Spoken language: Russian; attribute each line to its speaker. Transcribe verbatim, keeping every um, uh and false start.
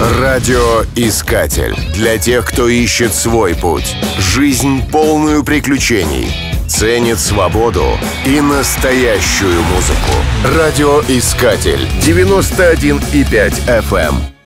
Speaker 1: Радиоискатель. Для тех, кто ищет свой путь. Жизнь, полную приключений. Ценит свободу и настоящую музыку. Радиоискатель. девяносто один и пять эф эм.